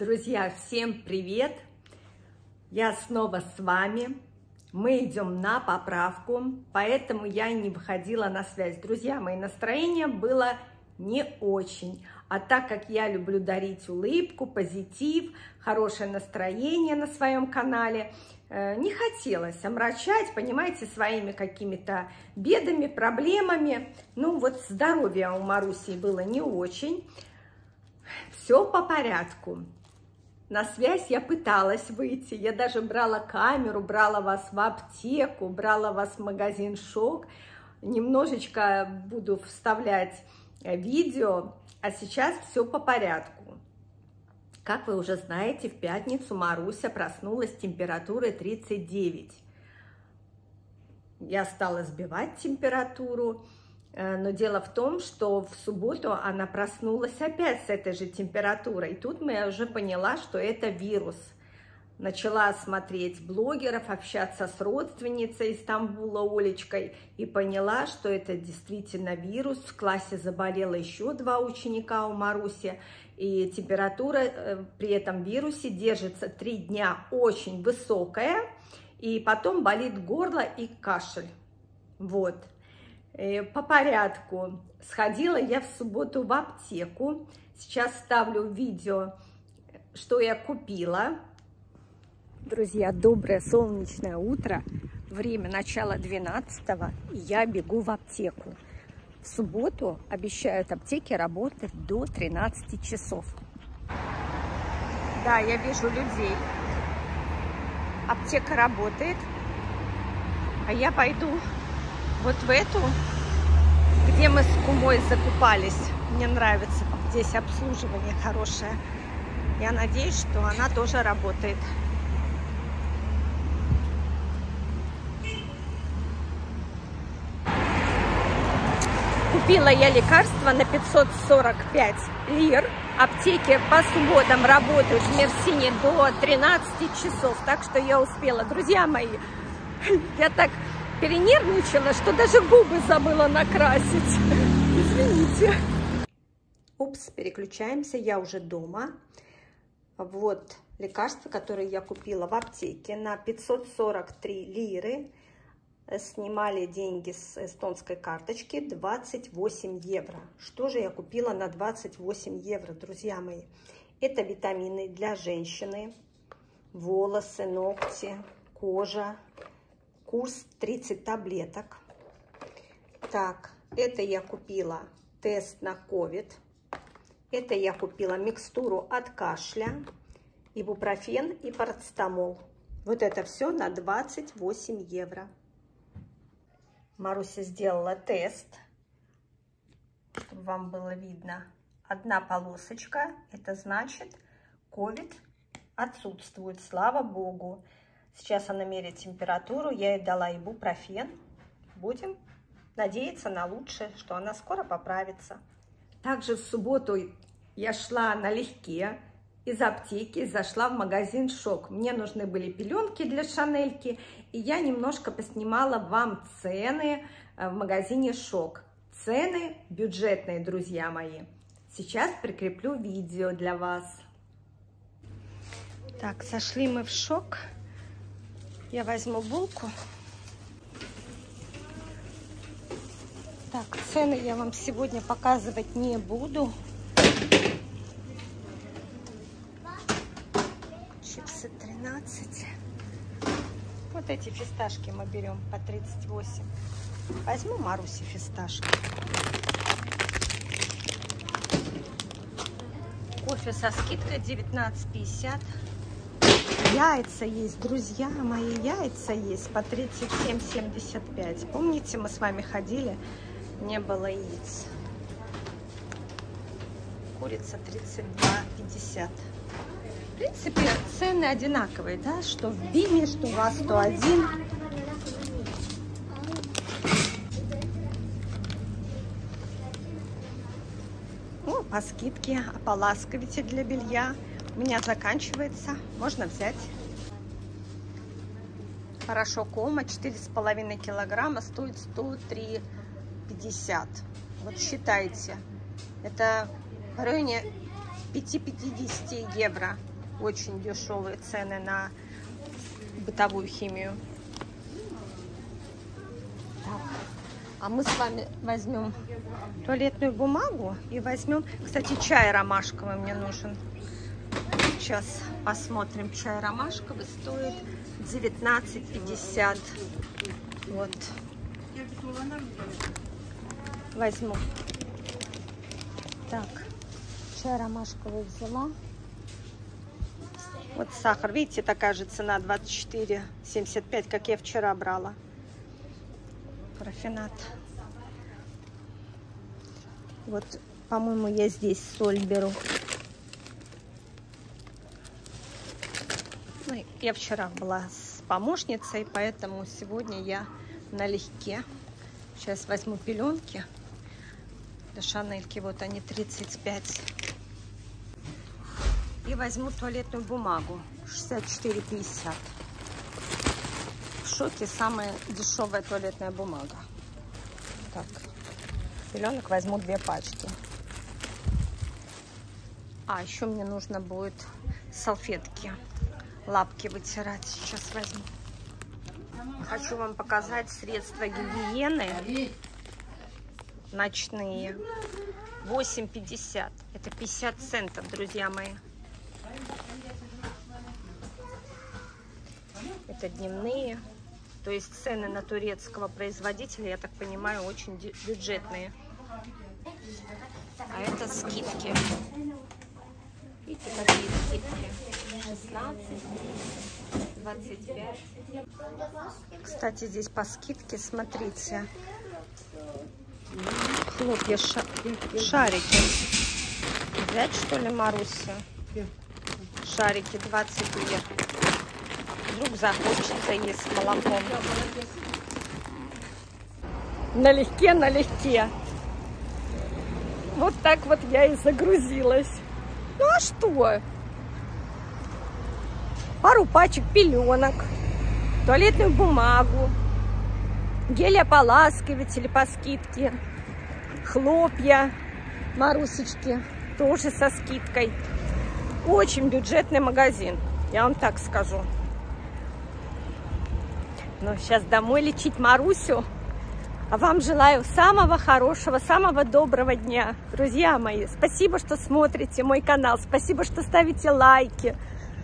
Друзья, всем привет! Я снова с вами. Мы идем на поправку, поэтому я не выходила на связь. Друзья мои, настроение было не очень. А так как я люблю дарить улыбку, позитив, хорошее настроение на своем канале, не хотелось омрачать, понимаете, своими какими-то бедами, проблемами. Ну вот здоровье у Маруси было не очень. Все по порядку. На связь я пыталась выйти, я даже брала камеру, брала вас в аптеку, брала вас в магазин «Шок». Немножечко буду вставлять видео, а сейчас все по порядку. Как вы уже знаете, в пятницу Маруся проснулась с температурой 39. Я стала сбивать температуру. Но дело в том, что в субботу она проснулась опять с этой же температурой. И тут я уже поняла, что это вирус. Начала смотреть блогеров, общаться с родственницей из Стамбула Олечкой. И поняла, что это действительно вирус. В классе заболело еще 2 ученика у Маруси. И температура при этом вирусе держится 3 дня очень высокая. И потом болит горло и кашель. Вот. По порядку. Сходила я в субботу в аптеку. Сейчас ставлю видео, что я купила. Друзья, доброе солнечное утро. Время начала 12-го. И я бегу в аптеку. В субботу обещают аптеки работать до 13 часов. Да, я вижу людей. Аптека работает. А я пойду вот в эту, где мы с кумой закупались. Мне нравится, здесь обслуживание хорошее. Я надеюсь, что она тоже работает. Купила я лекарство на 545 лир. Аптеки по субботам работают в Мерсине до 13 часов. Так что я успела. Друзья мои, я так перенервничала, что даже губы забыла накрасить. Извините. Упс, переключаемся. Я уже дома. Вот лекарство, которое я купила в аптеке на 543 лиры. Снимали деньги с эстонской карточки 28 евро. Что же я купила на 28 евро, друзья мои? Это витамины для женщины, волосы, ногти, кожа. Курс 30 таблеток. Так, это я купила тест на COVID. Это я купила микстуру от кашля, ибупрофен и парацетамол. Вот это все на 28 евро. Маруся сделала тест, чтобы вам было видно. Одна полосочка, это значит, COVID отсутствует, слава богу. Сейчас она меряет температуру, я ей дала ибупрофен. Будем надеяться на лучшее, что она скоро поправится. Также в субботу я шла налегке из аптеки, зашла в магазин «Шок». Мне нужны были пеленки для Шанельки, и я немножко поснимала вам цены в магазине «Шок». Цены бюджетные, друзья мои. Сейчас прикреплю видео для вас. Так, зашли мы в «Шок». Я возьму булку. Так, цены я вам сегодня показывать не буду. Чипсы 13. Вот эти фисташки мы берем по 38. Возьму Маруси фисташки. Кофе со скидкой 19,50. Яйца есть, друзья мои, яйца есть по 37,75. Помните, мы с вами ходили, не было яиц. Курица 32,50. В принципе, цены одинаковые, да, что в Биме, что в А101. О, по скидке ополаскиватель для белья. У меня заканчивается, можно взять. Порошок Омо 4,5 килограмма стоит 103,50. Вот считайте, это в районе 5-50 евро. Очень дешевые цены на бытовую химию. Так. А мы с вами возьмем туалетную бумагу и возьмем... Кстати, чай ромашковый мне нужен. Сейчас посмотрим. Чай ромашковый стоит 19,50. Вот. Возьму. Так. Чай ромашковый взяла. Вот сахар. Видите, такая же цена 24,75, как я вчера брала. Рафинад. Вот, по-моему, я здесь соль беру. Ну, я вчера была с помощницей, поэтому сегодня я налегке. Сейчас возьму пеленки. Для Шанельки вот они 35. И возьму туалетную бумагу 64,50. В шоке, самая дешевая туалетная бумага. Так, пеленок возьму 2 пачки. А еще мне нужно будет салфетки, лапки вытирать. Сейчас возьму. Хочу вам показать средства гигиены ночные. 8,50. Это 50 центов, друзья мои. Это дневные. То есть цены на турецкого производителя, я так понимаю, очень бюджетные. А это скидки. Видите, какие скидки? 16, 25. Кстати, здесь по скидке, смотрите. Хлопья, шарики. Взять, что ли, Маруся? Шарики 20 лир. Вдруг захочется есть с молоком. Налегке, налегке. Вот так вот я и загрузилась. Ну а что? Пару пачек пеленок, туалетную бумагу, гель-ополаскиватели по скидке, хлопья, Марусечки, тоже со скидкой. Очень бюджетный магазин, я вам так скажу. Ну, сейчас домой лечить Марусю. А вам желаю самого хорошего, самого доброго дня. Друзья мои, спасибо, что смотрите мой канал. Спасибо, что ставите лайки.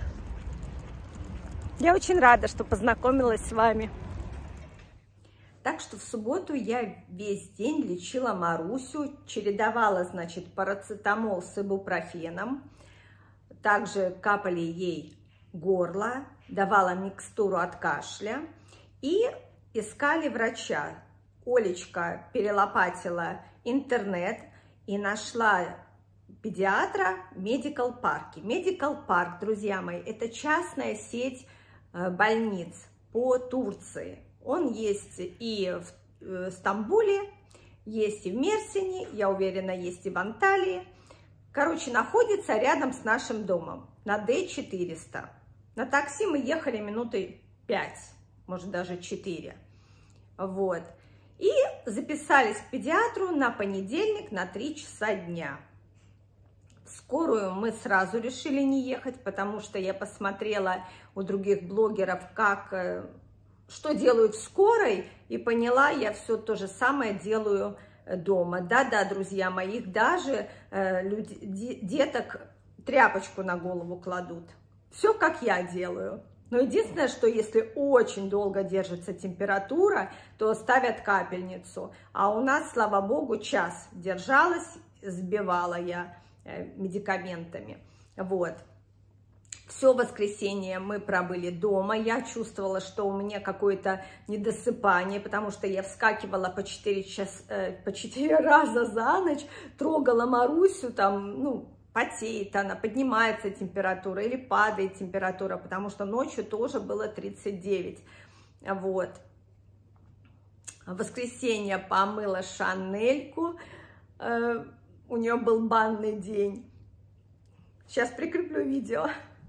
Я очень рада, что познакомилась с вами. Так что в субботу я весь день лечила Марусю. Чередовала, значит, парацетамол с ибупрофеном. Также капали ей горло. Давала микстуру от кашля. И искали врача. Олечка перелопатила интернет и нашла педиатра в Медикал Парке. Медикал Парк, друзья мои, это частная сеть больниц по Турции. Он есть и в Стамбуле, есть и в Мерсине, я уверена, есть и в Анталии. Короче, находится рядом с нашим домом на Д400. На такси мы ехали минуты 5. Может, даже 4. Вот. И записались к педиатру на понедельник на 3 часа дня. В скорую мы сразу решили не ехать, потому что я посмотрела у других блогеров, что делают в скорой, и поняла, я все то же самое делаю дома. Да-да, друзья мои, их даже деток тряпочку на голову кладут. Все, как я делаю. Но единственное, что если очень долго держится температура, то ставят капельницу. А у нас, слава богу, час держалась, сбивала я медикаментами. Вот. Все воскресенье мы пробыли дома. Я чувствовала, что у меня какое-то недосыпание, потому что я вскакивала по 4 раза за ночь, трогала Марусю, там, ну, потеет она, поднимается температура или падает температура, потому что ночью тоже было 39. Вот. В воскресенье помыла Шанельку, у нее был банный день. Сейчас прикреплю видео.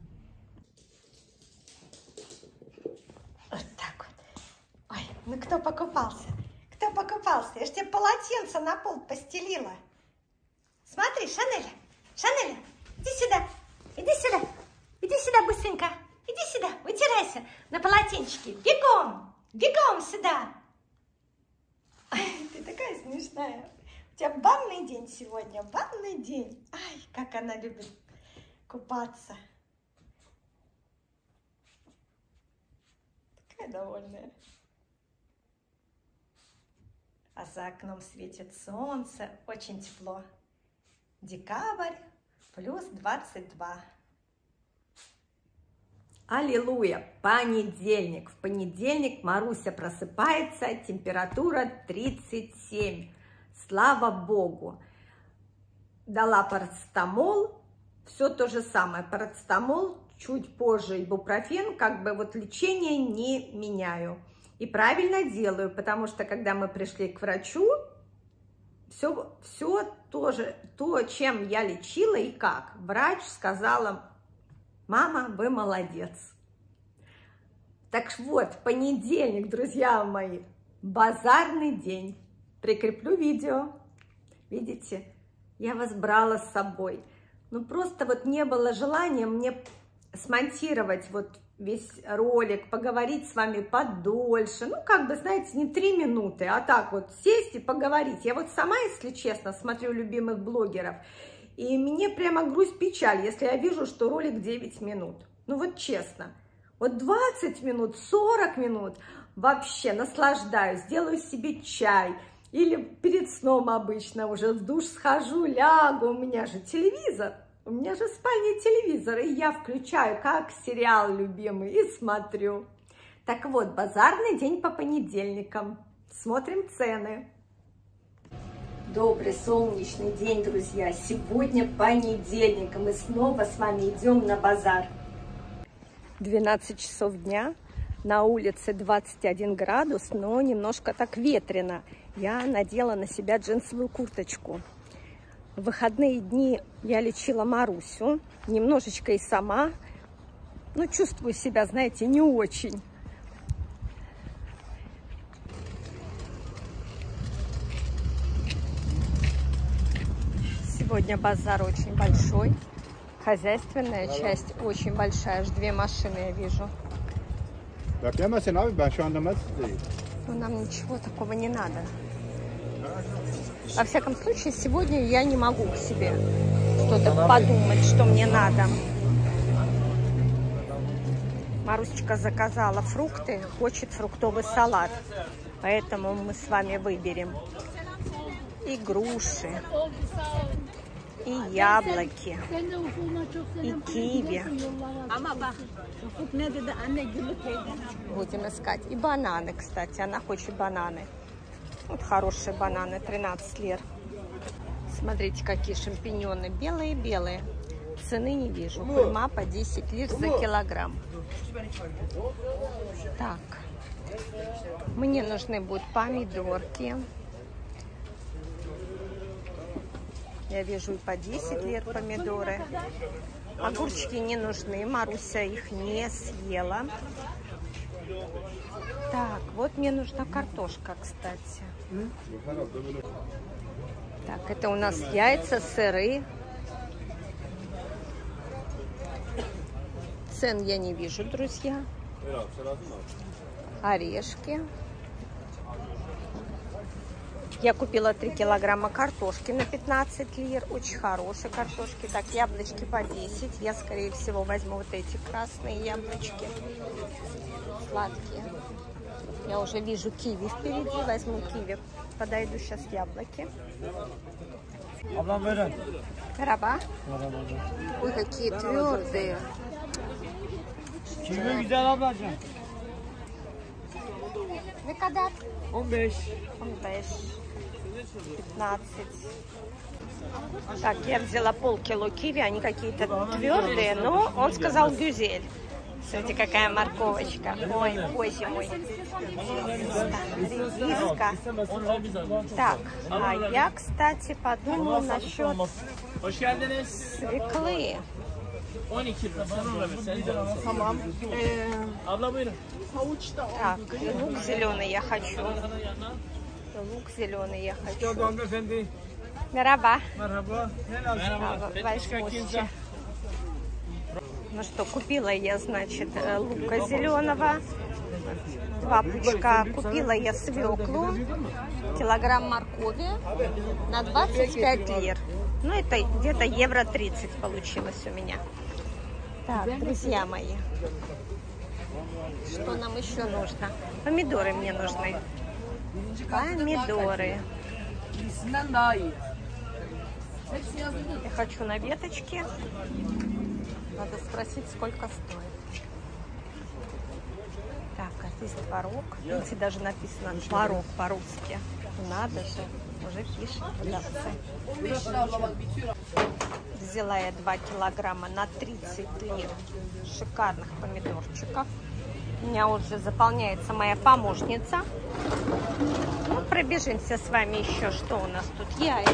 Вот так вот. Ой, ну кто покупался? Кто покупался? Я ж тебе полотенце на пол постелила. Смотри, Шанеля. Шанеля, иди сюда, иди сюда. Иди сюда быстренько. Иди сюда, вытирайся на полотенчике. Бегом, бегом сюда. Ты такая смешная. У тебя банный день сегодня, банный день. Ай, как она любит купаться. Такая довольная. А за окном светит солнце, очень тепло. Декабрь плюс 22. Аллилуйя! Понедельник. В понедельник Маруся просыпается, температура 37. Слава Богу! Дала парацетамол, все то же самое. Парацетамол, чуть позже ибупрофен, как бы вот лечение не меняю. И правильно делаю, потому что когда мы пришли к врачу, все тоже, то, чем я лечила и как. Врач сказала: мама, вы молодец. Так вот, понедельник, друзья мои, базарный день. Прикреплю видео. Видите, я вас брала с собой. Ну, просто вот не было желания мне смонтировать вот весь ролик, поговорить с вами подольше. Ну, как бы, знаете, не 3 минуты, а так вот сесть и поговорить. Я вот сама, если честно, смотрю любимых блогеров, и мне прямо грусть, печаль, если я вижу, что ролик 9 минут. Ну, вот честно. Вот 20 минут, 40 минут вообще наслаждаюсь, делаю себе чай. Или перед сном обычно уже в душ схожу, лягу, у меня же телевизор. У меня же в спальне телевизор, и я включаю как сериал любимый и смотрю. Так вот, базарный день по понедельникам. Смотрим цены. Добрый солнечный день, друзья. Сегодня понедельник, и мы снова с вами идем на базар. 12 часов дня, на улице 21 градус, но немножко так ветрено. Я надела на себя джинсовую курточку. В выходные дни я лечила Марусю, немножечко и сама, но чувствую себя, знаете, не очень. Сегодня базар очень большой, хозяйственная часть очень большая, аж 2 машины я вижу. Но нам ничего такого не надо. Во всяком случае, сегодня я не могу к себе что-то подумать, что мне надо. Марусечка заказала фрукты, хочет фруктовый салат. Поэтому мы с вами выберем и груши, и яблоки, и киви. Будем искать. И бананы, кстати. Она хочет бананы. Вот хорошие бананы, 13 лир. Смотрите, какие шампиньоны. Белые-белые. Цены не вижу. Курма по 10 лир за килограмм. Так. Мне нужны будут помидорки. Я вижу и по 10 лир помидоры. Огурчики не нужны. Маруся их не съела. Так, вот мне нужна картошка, кстати. Так, это у нас яйца, сыры. Цен я не вижу, друзья. Орешки. Я купила 3 килограмма картошки на 15 лир. Очень хорошие картошки. Так, яблочки по 10. Я, скорее всего, возьму вот эти красные яблочки. Сладкие. Я уже вижу киви впереди. Возьму киви. Подойду сейчас яблоки. Раба. Ой, какие твердые. Kime güzel ablacığım? Ne kadar? 15. 15. 15. Так, я взяла полкило киви, они какие-то твердые, но он сказал гюзель. Смотрите, какая морковочка. Ой, боже мой. Редиска. Так, а я, кстати, подумала насчет свеклы. 12 lira. Tamam. Abla buyurun. Так, лук зеленый я хочу. Лук зеленый я хочу. Мераба. Merhaba. Ne lazım? Возьму. Ну что, купила я, значит, лука зеленого, 2 пучка. Купила я свеклу, килограмм моркови на 25 лир. Ну, это где-то евро 30 получилось у меня. Так, друзья мои, что нам еще нужно? Помидоры мне нужны. Помидоры. Я хочу на веточке. Надо спросить, сколько стоит. Так, а здесь творог. Видите, даже написано творог по-русски. Надо же, уже пишет продавцы. Взяла я 2 килограмма на 30 лир шикарных помидорчиков. У меня уже заполняется моя помощница. Ну, пробежимся с вами еще, что у нас тут. Яйца.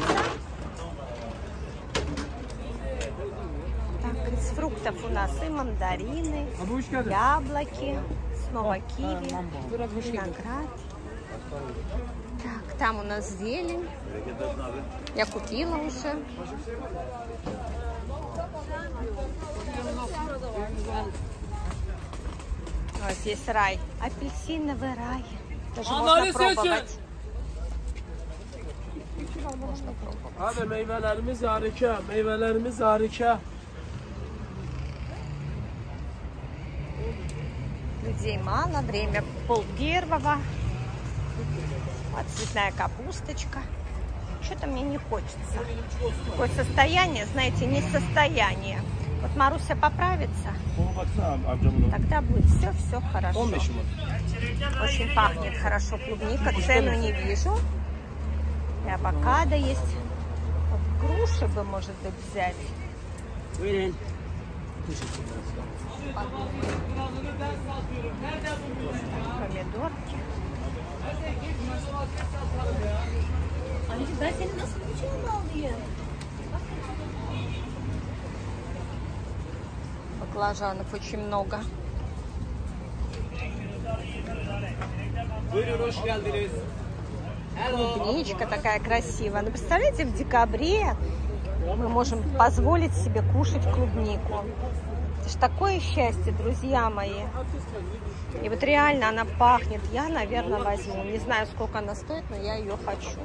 Так, из фруктов у нас и мандарины, яблоки, снова киви, виноград. Так, там у нас зелень. Я купила уже. Вот здесь рай. Апельсиновый рай. Даже можно пробовать. Можно пробовать. Abi meyvelerimiz harika, meyvelerimiz harika. Людей мало, время 12:30. Вот цветная капусточка. Что-то мне не хочется. Такое состояние, знаете, не состояние. Вот Маруся поправится, тогда будет все хорошо. Очень пахнет хорошо клубника, цену не вижу. И авокадо есть. Вот груши бы, может быть, взять. Помидорки. Баклажанов очень много. Клубничка такая красивая. Ну, представляете, в декабре мы можем позволить себе кушать клубнику. Это ж такое счастье, друзья мои. И вот реально она пахнет. Я, наверное, возьму. Не знаю, сколько она стоит, но я ее хочу.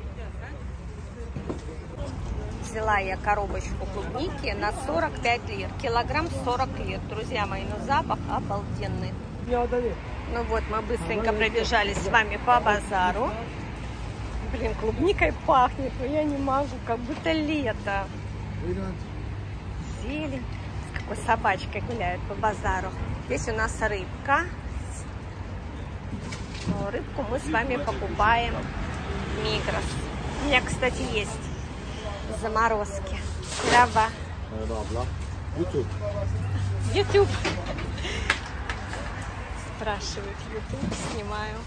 Взяла я коробочку клубники на 45 лир. Килограмм 40 лир, друзья мои. Но запах обалденный. Ну вот, мы быстренько пробежались с вами по базару. Блин, клубникой пахнет, но я не могу, как будто лето. Зелень. С какой собачкой гуляют по базару. Здесь у нас рыбка. Но рыбку мы с вами покупаем в Мигрос. У меня, кстати, есть заморозки. Трава. YouTube. Спрашивают, YouTube снимаю.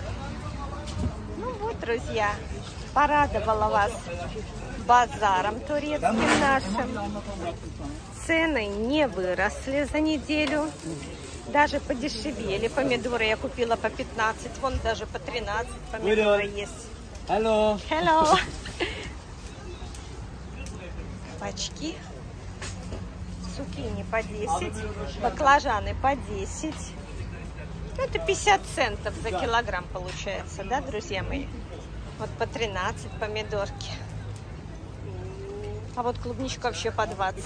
Ну вот, друзья, порадовала вас базаром турецким нашим. Цены не выросли за неделю, даже подешевели. Помидоры я купила по 15, вон даже по 13 помидоры есть. Hello. Hello. Кабачки. Цукини по 10, баклажаны по 10. Ну, это 50 центов за килограмм получается, да, друзья мои? Вот по 13 помидорки. А вот клубничка вообще по 20.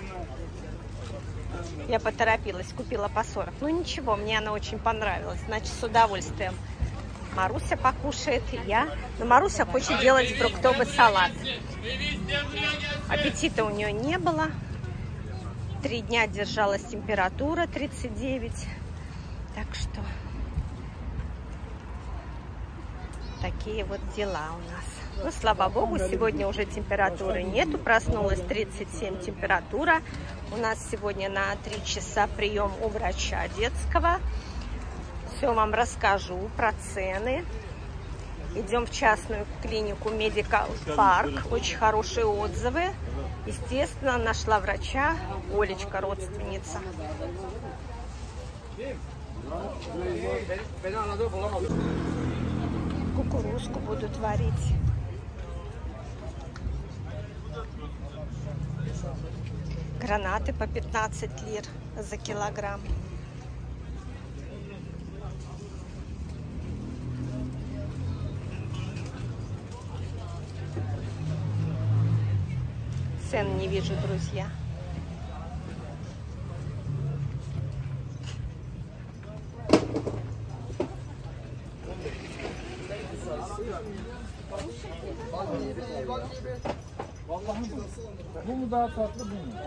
Я поторопилась, купила по 40. Ну ничего, мне она очень понравилась. Значит, с удовольствием. Маруся покушает, и я. Но Маруся хочет делать фруктовый салат. Аппетита у нее не было. 3 дня держалась температура 39. Так что такие вот дела у нас. Ну, слава богу, сегодня уже температуры нету. Проснулась 37 температура. У нас сегодня на 3 часа прием у врача детского. Все вам расскажу про цены. Идем в частную клинику Medical Park. Очень хорошие отзывы. Естественно, нашла врача Олечка, родственница. Кукурузку буду творить. Гранаты по 15 лир за килограмм. Цен не вижу, друзья. Bu mu daha tatlı, bu mu?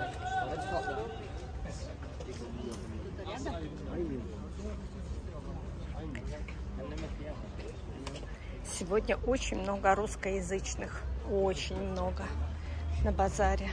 Сегодня очень много русскоязычных. Очень много на базаре.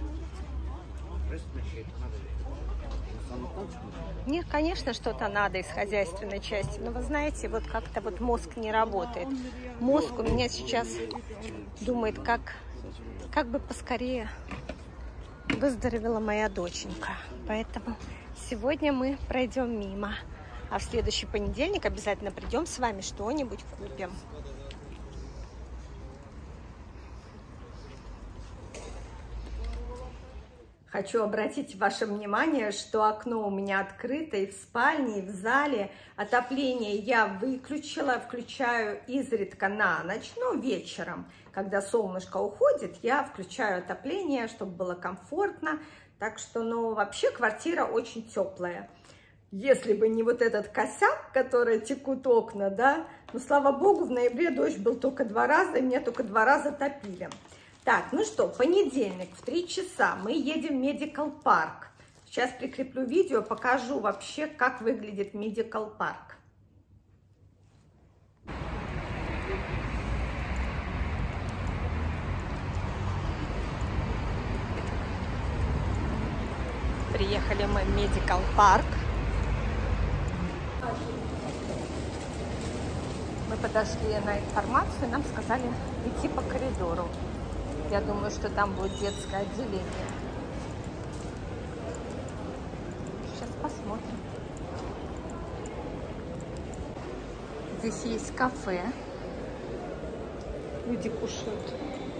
Нет, конечно, что-то надо из хозяйственной части, но вы знаете, вот как-то вот мозг не работает. Мозг у меня сейчас думает, как бы поскорее выздоровела моя доченька. Поэтому сегодня мы пройдем мимо, а в следующий понедельник обязательно придем с вами, что-нибудь купим. Хочу обратить ваше внимание, что окно у меня открыто и в спальне, и в зале. Отопление я выключила, включаю изредка на ночь, ну, вечером. Когда солнышко уходит, я включаю отопление, чтобы было комфортно. Так что, ну, вообще квартира очень теплая. Если бы не вот этот косяк, который текут окна, да, ну, слава богу, в ноябре дождь был только 2 раза, и меня только 2 раза топили. Так, ну что, понедельник в 3 часа мы едем в Medical Park. Сейчас прикреплю видео, покажу вообще, как выглядит Medical Park. Приехали мы в Medical Park. Мы подошли на информацию, нам сказали идти по коридору. Я думаю, что там будет детское отделение. Сейчас посмотрим. Здесь есть кафе. Люди кушают.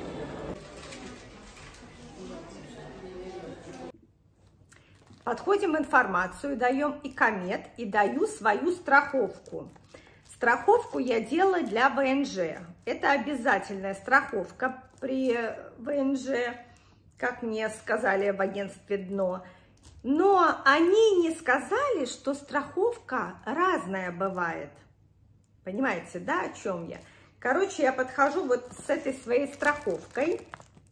Подходим информацию, даем икомет и даю свою страховку. Страховку я делала для ВНЖ. Это обязательная страховка при ВНЖ, как мне сказали в агентстве «Дно». Но они не сказали, что страховка разная бывает. Понимаете, да, о чем я? Короче, я подхожу вот с этой своей страховкой.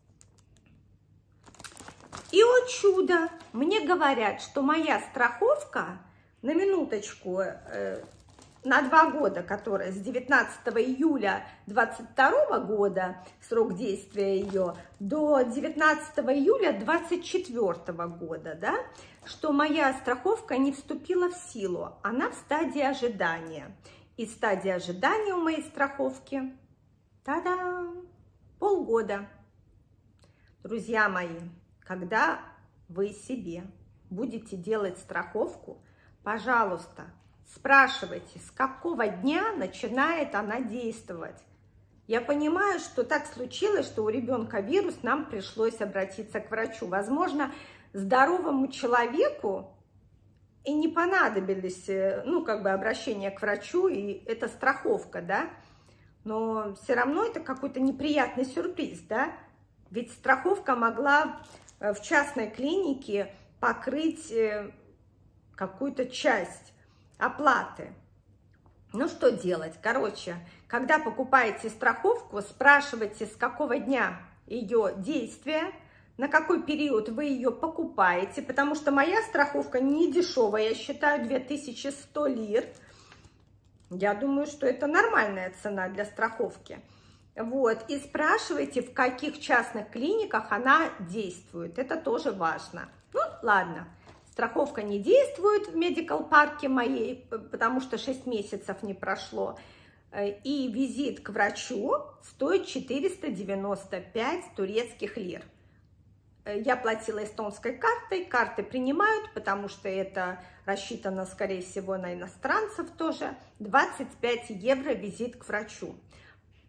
И, о чудо, мне говорят, что моя страховка, на минуточку, на 2 года, которая с 19 июля 2022 года, срок действия ее, до 19 июля 2024 года, да, что моя страховка не вступила в силу, она в стадии ожидания. И стадия ожидания у моей страховки, та-дам, полгода. Друзья мои, когда вы себе будете делать страховку, пожалуйста, спрашивайте, с какого дня начинает она действовать. Я понимаю, что так случилось, что у ребенка вирус, нам пришлось обратиться к врачу. Возможно, здоровому человеку и не понадобились, ну, как бы обращение к врачу, и это страховка, да, но все равно это какой-то неприятный сюрприз, да, ведь страховка могла в частной клинике покрыть какую-то часть оплаты. Ну, что делать? Короче, когда покупаете страховку, спрашивайте, с какого дня ее действия, на какой период вы ее покупаете, потому что моя страховка не дешевая, я считаю, 2100 лир. Я думаю, что это нормальная цена для страховки. Вот, и спрашивайте, в каких частных клиниках она действует. Это тоже важно. Ну, ладно. Страховка не действует в Medical Park моей, потому что 6 месяцев не прошло. И визит к врачу стоит 495 турецких лир. Я платила эстонской картой. Карты принимают, потому что это рассчитано, скорее всего, на иностранцев тоже. 25 евро визит к врачу. В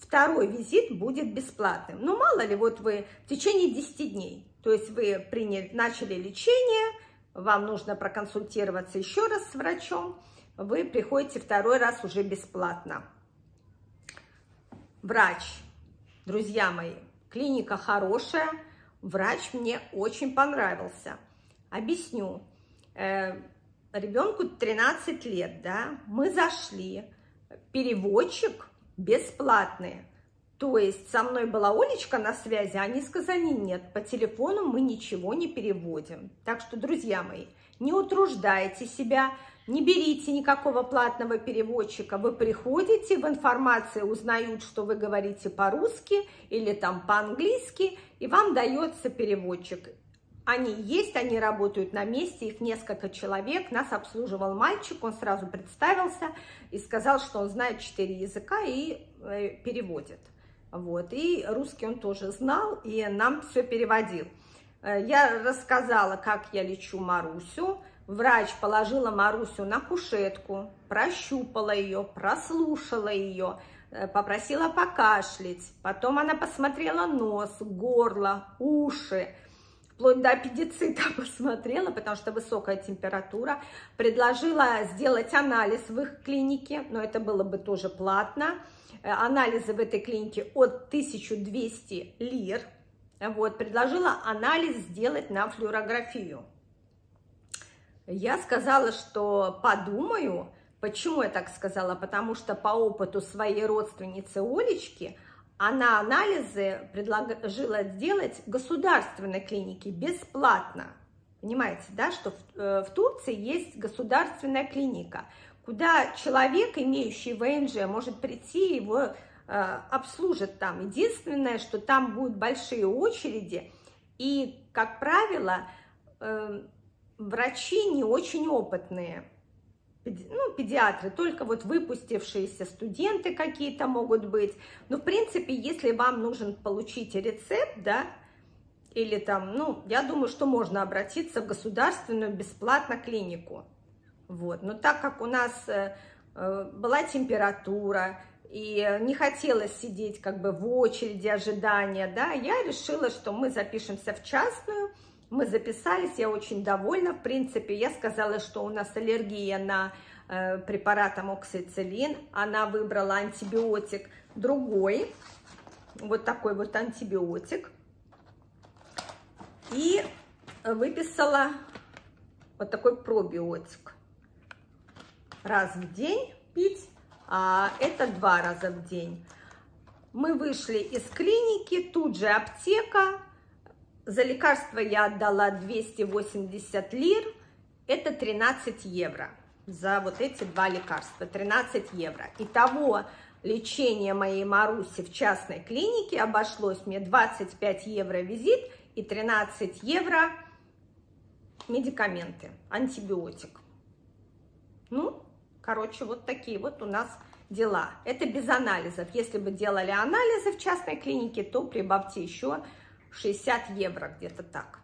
второй визит будет бесплатным. Ну, мало ли, вот вы в течение 10 дней, то есть вы начали лечение, вам нужно проконсультироваться еще раз с врачом, вы приходите второй раз уже бесплатно. Врач, друзья мои, клиника хорошая, врач мне очень понравился. Объясню. Ребенку 13 лет, да, мы зашли, переводчик бесплатный. То есть со мной была Олечка на связи, они сказали, нет, по телефону мы ничего не переводим. Так что, друзья мои, не утруждайте себя, не берите никакого платного переводчика. Вы приходите, в информации узнают, что вы говорите по-русски или там по-английски, и вам дается переводчик. Они есть, они работают на месте, их несколько человек. Нас обслуживал мальчик, он сразу представился и сказал, что он знает 4 языка и переводит. Вот. И русский он тоже знал, и нам все переводил. Я рассказала, как я лечу Марусю. Врач положила Марусю на кушетку, прощупала ее, прослушала ее, попросила покашлять. Потом она посмотрела нос, горло, уши. Вплоть до аппендицита посмотрела, потому что высокая температура. Предложила сделать анализ в их клинике, но это было бы тоже платно. Анализы в этой клинике от 1200 лир. Вот, предложила анализ сделать на флюорографию. Я сказала, что подумаю. Почему я так сказала? Потому что по опыту своей родственницы Олечки, она анализы предложила сделать в государственной клинике бесплатно. Понимаете, да, что в Турции есть государственная клиника, куда человек, имеющий ВНЖ, может прийти, его обслужат там. Единственное, что там будут большие очереди, и, как правило, врачи не очень опытные. Ну, педиатры, только вот выпустившиеся студенты какие-то могут быть. Но, в принципе, если вам нужен получить рецепт, да, или там, ну, я думаю, что можно обратиться в государственную бесплатно клинику. Вот. Но так как у нас была температура, и не хотелось сидеть как бы в очереди ожидания, да, я решила, что мы запишемся в частную. Мы записались, я очень довольна, в принципе. Я сказала, что у нас аллергия на препарат амоксициллин. Она выбрала антибиотик другой, вот такой вот антибиотик. И выписала вот такой пробиотик. Раз в день пить, а это 2 раза в день. Мы вышли из клиники, тут же аптека. За лекарство я отдала 280 лир, это 13 евро. За вот эти 2 лекарства, 13 евро. Итого лечение моей Маруси в частной клинике обошлось мне 25 евро визит и 13 евро медикаменты, антибиотик. Ну, короче, вот такие вот у нас дела. Это без анализов. Если бы делали анализы в частной клинике, то прибавьте еще 60 евро, где-то так.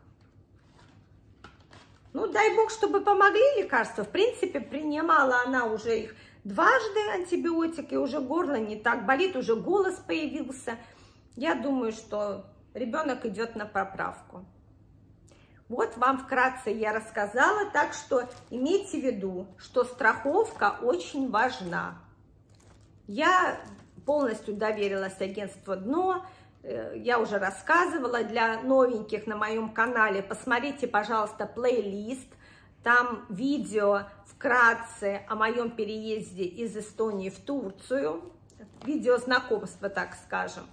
Ну, дай бог, чтобы помогли лекарства. В принципе, принимала она уже их дважды, антибиотики, уже горло не так болит, уже голос появился. Я думаю, что ребенок идет на поправку. Вот вам вкратце я рассказала, так что имейте в виду, что страховка очень важна. Я полностью доверилась агентству «Дно». Я уже рассказывала, для новеньких на моем канале посмотрите, пожалуйста, плейлист, там видео вкратце о моем переезде из Эстонии в Турцию, видео знакомства, так скажем.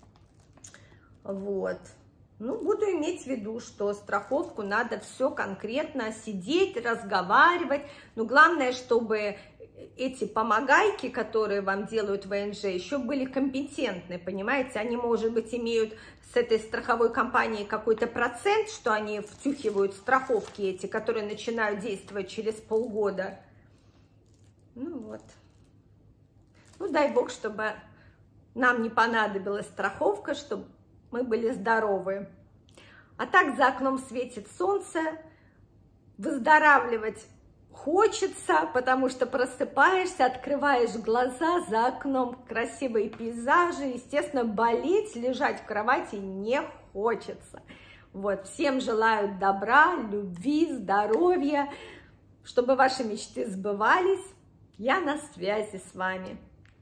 Вот. Ну, буду иметь в виду, что страховку надо все конкретно сидеть, разговаривать, но главное, чтобы эти помогайки, которые вам делают ВНЖ, еще были компетентны, понимаете? Они, может быть, имеют с этой страховой компанией какой-то процент, что они втюхивают страховки эти, которые начинают действовать через полгода. Ну вот. Ну, дай бог, чтобы нам не понадобилась страховка, чтобы мы были здоровы. А так за окном светит солнце, выздоравливать хочется, потому что просыпаешься, открываешь глаза, за окном красивые пейзажи. Естественно, болеть, лежать в кровати не хочется. Вот, всем желаю добра, любви, здоровья, чтобы ваши мечты сбывались. Я на связи с вами.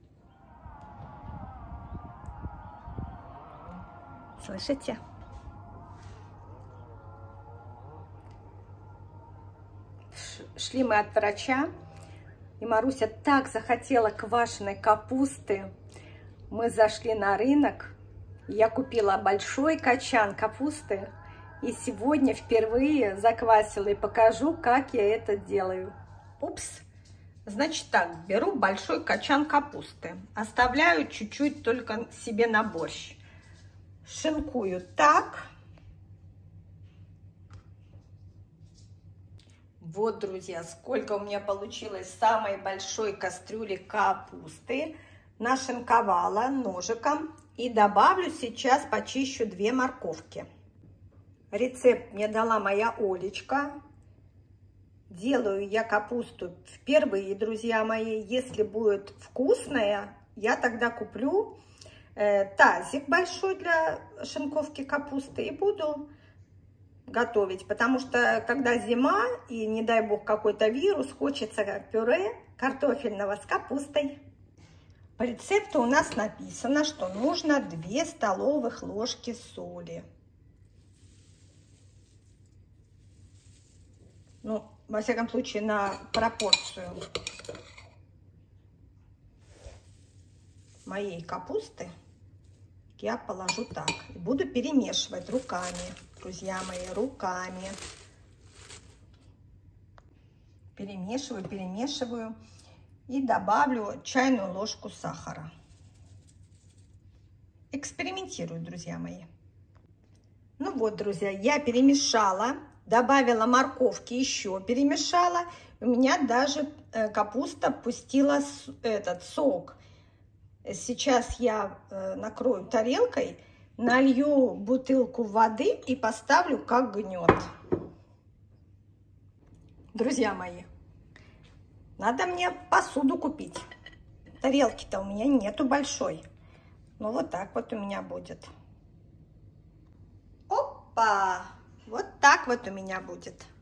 Слышите? Шли мы от врача, и Маруся так захотела квашеной капусты. Мы зашли на рынок, я купила большой качан капусты, и сегодня впервые заквасила, и покажу, как я это делаю. Упс! Значит так, беру большой качан капусты, оставляю чуть-чуть только себе на борщ. Шинкую так. Вот, друзья, сколько у меня получилось самой большой кастрюли капусты. Нашинковала ножиком и добавлю сейчас, почищу 2 морковки. Рецепт мне дала моя Олечка. Делаю я капусту впервые, друзья мои. Если будет вкусная, я тогда куплю тазик большой для шинковки капусты и буду готовить, потому что когда зима и, не дай бог, какой-то вирус, хочется пюре картофельного с капустой. По рецепту у нас написано, что нужно 2 столовых ложки соли. Ну, во всяком случае, на пропорцию моей капусты я положу так. И буду перемешивать руками, друзья мои, руками. Перемешиваю, перемешиваю. И добавлю чайную ложку сахара. Экспериментирую, друзья мои. Ну вот, друзья, я перемешала. Добавила морковки, еще перемешала. У меня даже капуста пустила этот сок. Сейчас я накрою тарелкой, налью бутылку воды и поставлю как гнет. Друзья мои, надо мне посуду купить. Тарелки-то у меня нету большой. Но вот так вот у меня будет. Опа! Вот так вот у меня будет.